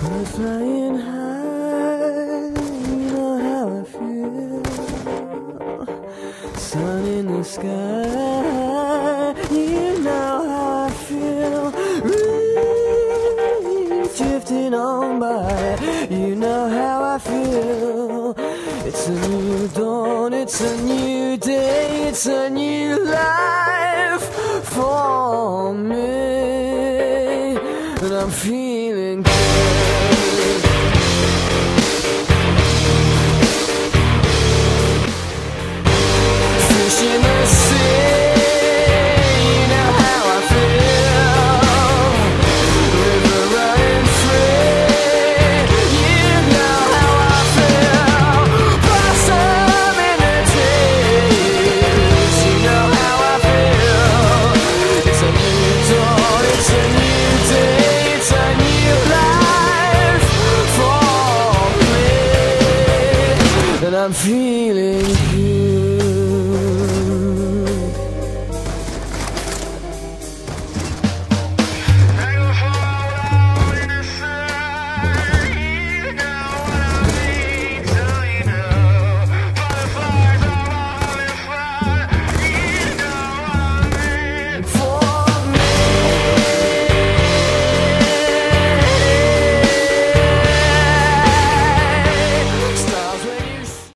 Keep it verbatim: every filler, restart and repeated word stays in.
Birds flying high, you know how I feel. Sun in the sky, you know how I feel. Rain drifting on by, you know how I feel. It's a new dawn, it's a new day, it's a new life for me, and I'm feeling good. Fish in the sea, you know how I feel. River running free, you know how I feel. Blossom in the trees, you know how I feel. It's a new dawn, it's a new day, it's a new life for me, and I'm feeling